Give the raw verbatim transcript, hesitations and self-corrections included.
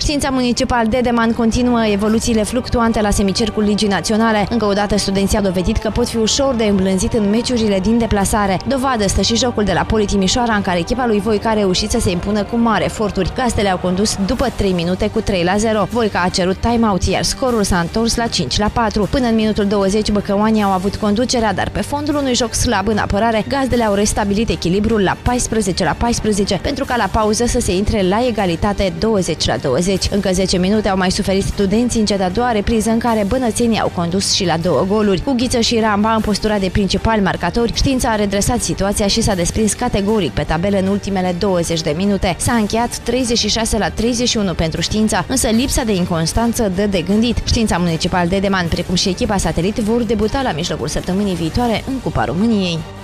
Știința Municipal Dedeman continuă evoluțiile fluctuante la semicercul Ligii Naționale. Încă o dată, studenții au dovedit că pot fi ușor de îmblânzit în meciurile din deplasare. Dovadă stă și jocul de la Poli Timișoara, în care echipa lui Voica a reușit să se impună cu mari eforturi. Gazdele au condus după trei minute cu trei la zero. Voica a cerut time-out, iar scorul s-a întors la cinci la patru. Până în minutul douăzeci, băcăoanii au avut conducerea, dar pe fondul unui joc slab în apărare, gazdele au restabilit echilibrul la paisprezece la paisprezece, pentru ca la pauză să se intre la egalitate douăzeci la douăzeci. Încă zece minute au mai suferit studenții în cea de-a doua repriză, în care bănățenii au condus și la două goluri. Cu Ghiță și Ramba în postura de principali marcatori, Știința a redresat situația și s-a desprins categoric pe tabelă în ultimele douăzeci de minute. S-a încheiat treizeci și șase la treizeci și unu pentru Știința, însă lipsa de inconstanță dă de gândit. Știința Municipal Dedeman, precum și echipa Satelit, vor debuta la mijlocul săptămânii viitoare în Cupa României.